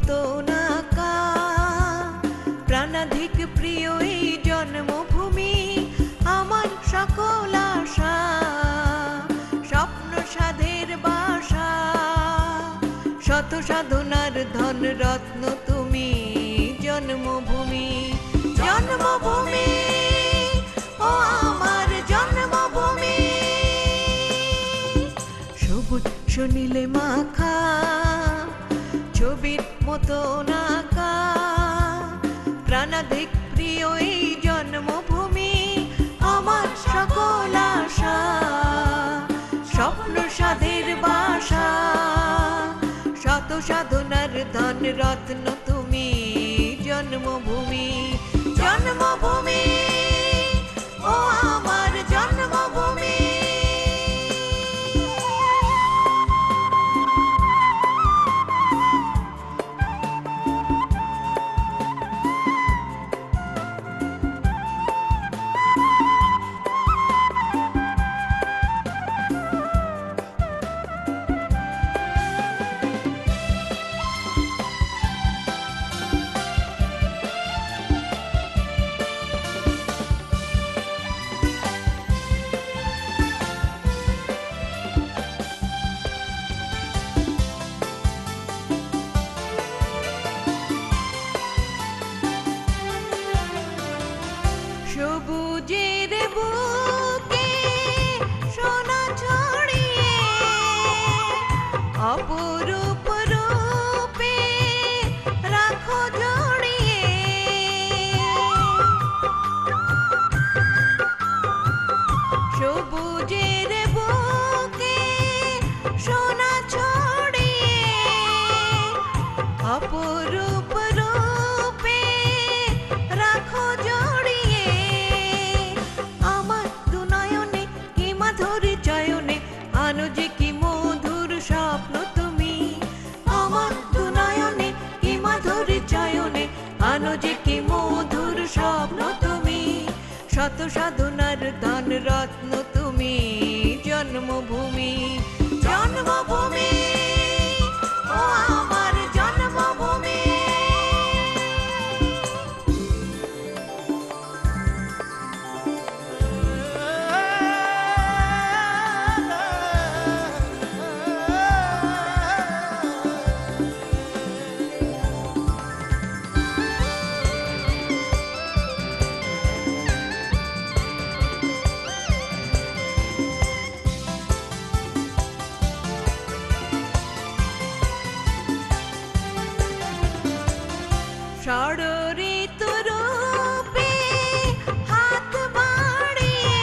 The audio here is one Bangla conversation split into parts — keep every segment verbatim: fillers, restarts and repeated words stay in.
মতো নাকা প্রাণাধিক প্রিয় এই জন্মভূমি আমার সকল আশা স্বপ্ন সাধের বাসা শত সাধনার ধন রত্ন তুমি জন্মভূমি জন্মভূমি ও আমার জন্মভূমি সবুজ সুনীলে মাখা ছবির মতো নাকা প্রাণাধিক প্রিয় এই জন্মভূমি আমার সকল আশা স্বপ্ন সাধের বাসা শত সাধনার ধন রত্ন তুমি জন্মভূমি জন্মভূমি ও আমার জন্মভূমি সবুজের বুকে সোনা ছড়িয়ে অপরূপ রূপে রাখো জড়িয়ে সবুজের বুকে সোনা ছড়িয়ে অপরূপ রূপে রাখো জড়িয়ে আনো যে কি মধুর স্বপ্ন তুমি আমার দুনয়নে কি মাধুর চয়নে আনো যে কি মধুর স্বপ্ন তুমি শত সাধনার ধন রত্ন তুমি জন্মভূমি জন্মভূমি ও আমার জন্মভূমি ষড়ঋতু রূপে হাত বাড়িয়ে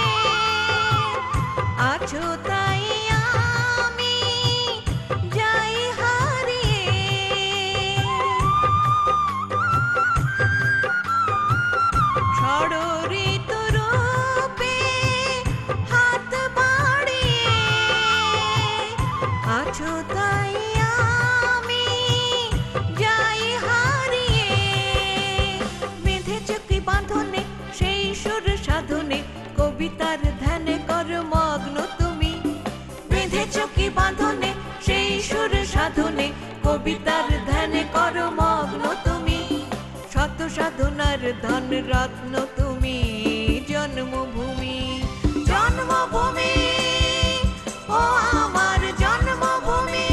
আছো তাই আমি যাই হারিয়ে ষড়ঋতু রূপে হাত বাড়িয়ে আছো তাই আমি যাই হারিয়ে বাঁধনে সেই সুর সাধনে কবিতার ধ্যানে কর মগ্ন তুমি বেঁধেছ কি বাঁধনে সেই সুর সাধনে কবিতার ধ্যানে কর মগ্ন তুমি শত সাধনার ধন রত্ন তুমি জন্মভূমি জন্মভূমি ও আমার জন্মভূমি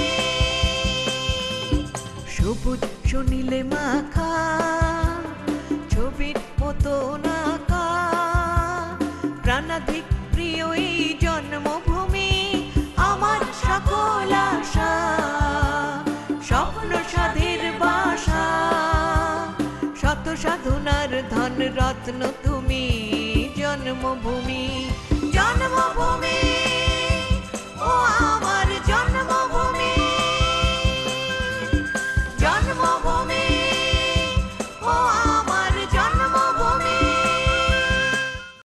সবুজ সুনীলে মাখা ছবির মতো নাকা প্রাণাধিক প্রিয় এই জন্মভূমি আমার সকল আশা স্বপ্ন সাধের বাসা শত সাধনার ধন রত্ন তুমি জন্মভূমি জন্মভূমি ও